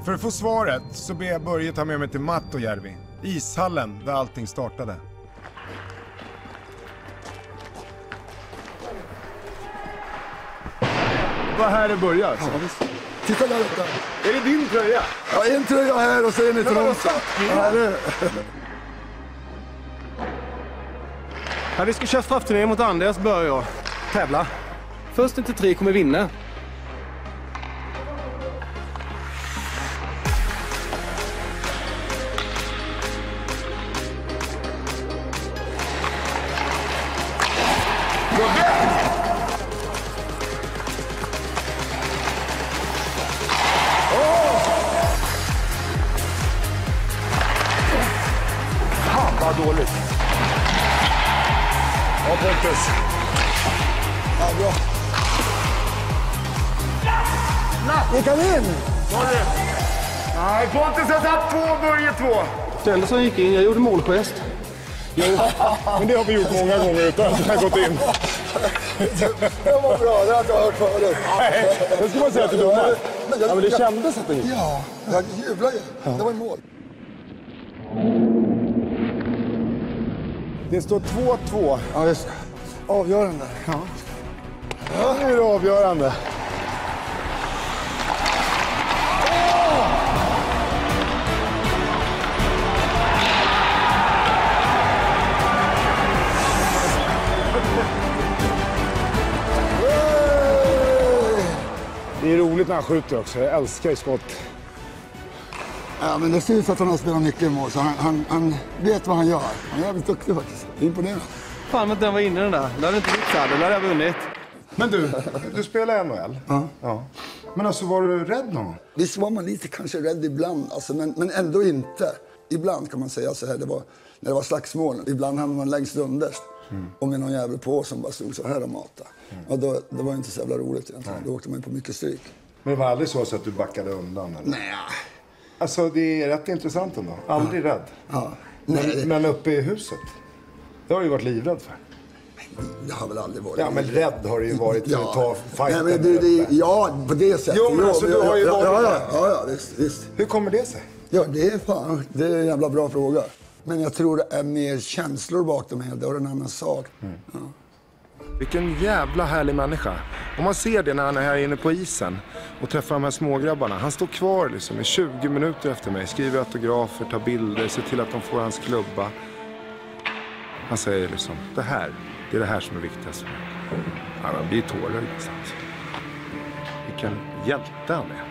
För att få svaret så ber jag Börje ta med mig till Mattojärvi. Ishallen där allting startade. Vad här det börjar? Ja, titta där uppe. Är det din tröja? Ja, en tröja här och så är ni trångt. Ja, vi ska köra straffturnering mot Anders, Börje och tävla. Först till 3 kommer vinna. Vad dåligt. Ja, Pontus. Ja, bra. Gick han in? Nej, Pontus har satt 2, Börje 2. Ställde som gick in, jag gjorde målgest. Men det har vi gjort många gånger utan att det har gått in. Det var bra, det har jag hört förut. Nej, det ska man säga till domaren. Ja, men det kändes att det gick. Ja, jag jublar ju. Det var i mål. Det står 2-2. Ja, just det. Avgörande. Ja. Ja, nu är det avgörande. Det är roligt när han skjuter också. Jag älskar ju skott. Ja, men det syns att han har spelat mycket i mål, så han vet vad han gör. Han är jävligt duktig faktiskt. Imponerande. Fan, att den var inne den där. Det hade inte blivit så här, då hade jag vunnit. Men du spelar NHL? Ja. Men alltså, var du rädd någon? Visst var man lite kanske rädd ibland, alltså, men ändå inte. Ibland kan man säga så här, när det var slagsmål. Ibland hamnade man längst underst. Och med någon jävel på som bara stod så här och matade. Och det var inte så jävla roligt egentligen. Då åkte man på mycket stryk. Men det var aldrig så att du backade undan? Eller? Nej. Alltså, det är rätt intressant ändå. Aldrig rädd. Ja. Men uppe i huset? Det har du ju varit livrädd för. Det har väl aldrig varit. Ja, men rädd har det ju varit för att ta fighten. Nej, men ja, på det sättet. Jo, men alltså, du har ju varit Ja, visst. Hur kommer det sig? Ja, det är en jävla bra fråga. Men jag tror det är mer känslor bakom det. Det är en annan sak. Ja. Vilken jävla härlig människa. Om man ser det när han är här inne på isen och träffar de här smågrabbarna. Han står kvar liksom i 20 minuter efter mig. Skriver autografer, tar bilder, ser till att de får hans klubba. Han säger liksom, det är det här som är viktigast. Ja, man blir tårögd någonstans. Vilken hjälte han är.